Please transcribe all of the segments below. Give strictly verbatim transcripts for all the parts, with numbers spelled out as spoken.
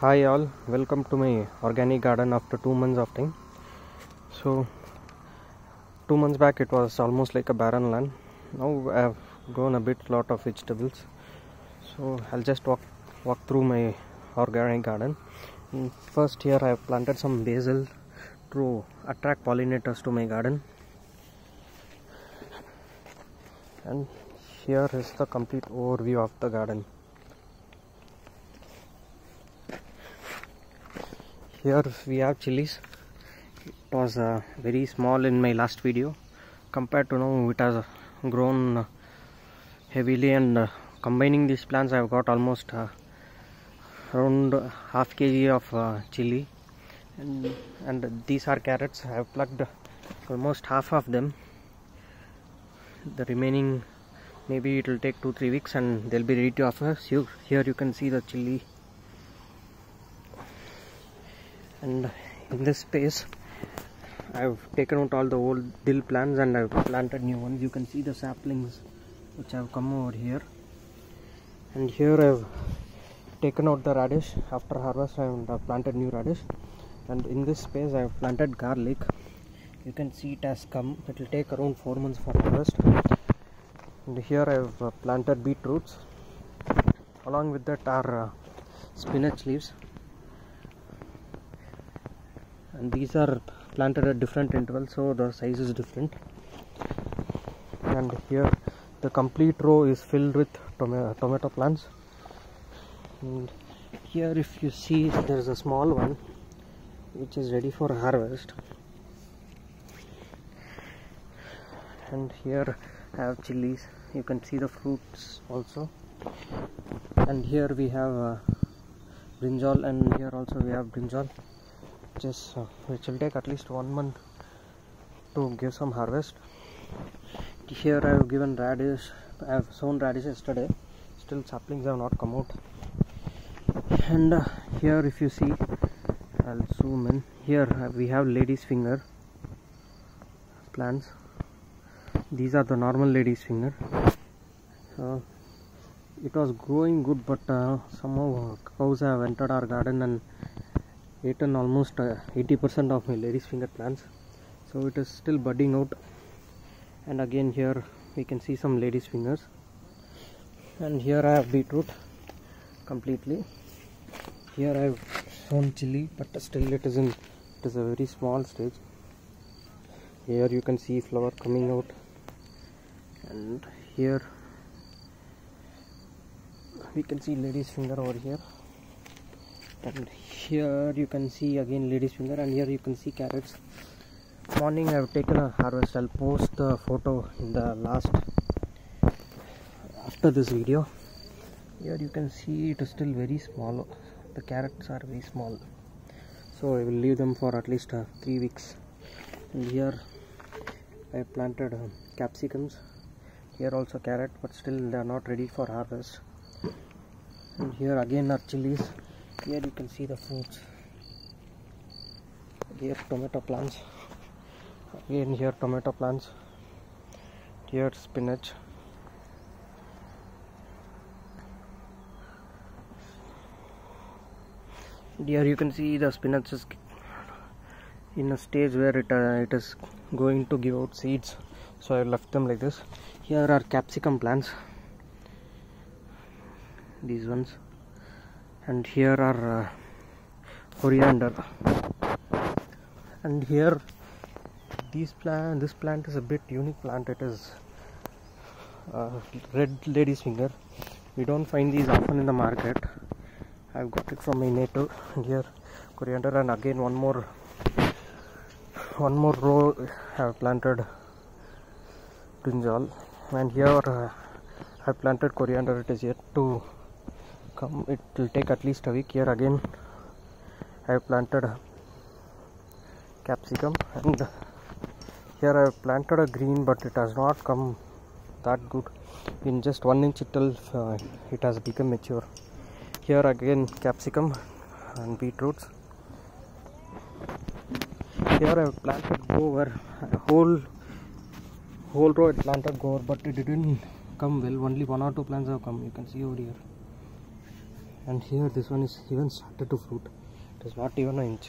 Hi all, welcome to my organic garden after two months of time. So two months back it was almost like a barren land. Now I have grown a bit lot of vegetables. So I'll just walk walk through my organic garden. And first here I have planted some basil to attract pollinators to my garden. And here is the complete overview of the garden. Here we have chilies. It was uh, very small in my last video. Compared to now, it has grown heavily, and uh, combining these plants, I have got almost uh, around half kg of uh, chili. And, and these are carrots. I have plucked almost half of them. The remaining, maybe it will take two three weeks, and they'll be ready to offer. So here you can see the chili. And in this space I've taken out all the old dill plants and I've planted new ones. You can see the saplings which have come over here, and here I've taken out the radish. After harvest I've planted new radish, and in this space I've planted garlic. You can see it has come. It will take around four months for harvest. And here I've planted beetroots. Along with that are uh, spinach leaves, and these are planted at different intervals, so the size is different. And here the complete row is filled with tomato, tomato plants. And here if you see, there is a small one which is ready for harvest. And here I have chilies. You can see the fruits also. And here we have uh, brinjal, and here also we have brinjal. Just uh, which will take at least one month to give some harvest. Here I have given radish. I have sown radish yesterday. Still saplings have not come out. And uh, here if you see, I'll zoom in. Here uh, we have lady's finger plants. These are the normal lady's finger. Uh, it was growing good, but uh, somehow cows have entered our garden and eaten almost uh, eighty percent of my lady's finger plants, so it is still budding out. And again here we can see some lady's fingers. And here I have beetroot completely. Here I have sown chili, but still it is in it is a very small stage. Here you can see flower coming out, and here we can see lady's finger over here. And here you can see again lady's finger, and here you can see carrots. Morning I have taken a harvest. I'll post the photo in the last after this video. Here you can see it is still very small. The carrots are very small, so I will leave them for at least uh, three weeks. And here I have planted uh, capsicums. Here also carrot, but still they are not ready for harvest. And here again are chilies. Here you can see the fruits. Here tomato plants. Again here tomato plants. Here spinach. Here you can see the spinach is in a stage where it uh, it is going to give out seeds, so I left them like this. Here are capsicum plants, these ones. And here are uh, coriander. And here these plant this plant is a bit unique plant. It is uh, red lady's finger. We don't find these often in the market. I've got it from my native. And here coriander, and again one more one more row I have planted brinjal. And here uh, I have planted coriander. It is yet to come. It will take at least a week. Here again I have planted capsicum, and here I have planted a green, but it has not come that good. In just one inch itself uh, it has become mature. Here again capsicum and beetroots. Here I have planted gover. A whole whole row I planted gover, but it didn't come well. Only one or two plants have come. You can see over here. And here this one is even started to fruit. It is not even an inch.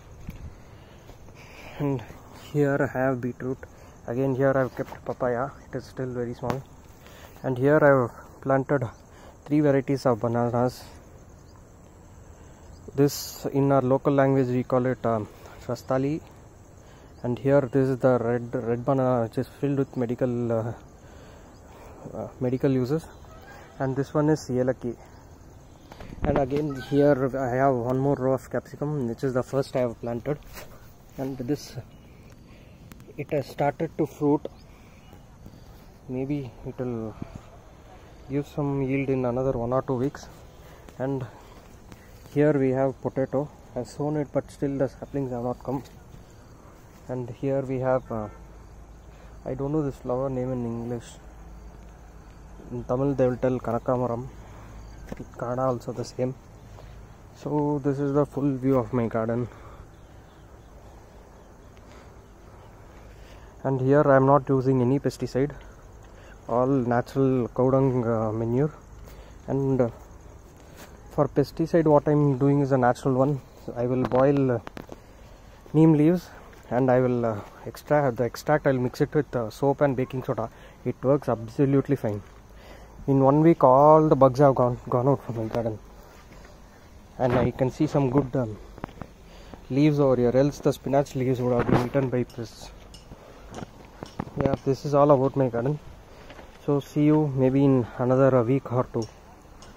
And here I have beetroot. Again here I have kept papaya. It is still very small. And here I have planted three varieties of bananas. This in our local language we call it um, Rastali. And here this is the red red banana, which is filled with medical uh, uh, medical uses. And this one is Yelaki. And again here I have one more row of capsicum, which is the first I have planted. And this, it has started to fruit. Maybe it will give some yield in another one or two weeks. And here we have potato. I have sown it, but still the saplings have not come. And here we have uh, I don't know this flower name in English. In Tamil they will tell Kanakamaram. In Kannada also the same. So this is the full view of my garden. And here I am not using any pesticide, all natural cow dung uh, manure. And uh, for pesticide what I am doing is a natural one. So I will boil uh, neem leaves, and I will uh, extract the extract. I will mix it with uh, soap and baking soda. It works absolutely fine. In one week all the bugs have gone gone out from my garden, and I can see some good um, leaves over here, else the spinach leaves would have been eaten by pests. Yeah, this is all about my garden. So see you maybe in another week or two.